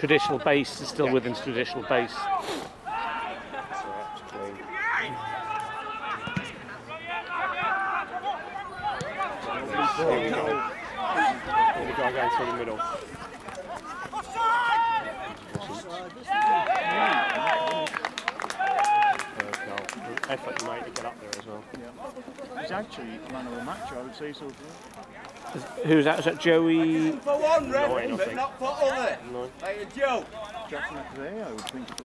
traditional base is still within traditional base. Here we go. The guy going through the middle. Effort you made to get up there as well. Yeah. He's actually man of the match, I would say so. Who's that? Is that Joey? For one, Red, I but think. not for other. No. Like a joke. Jack McVey, I would think.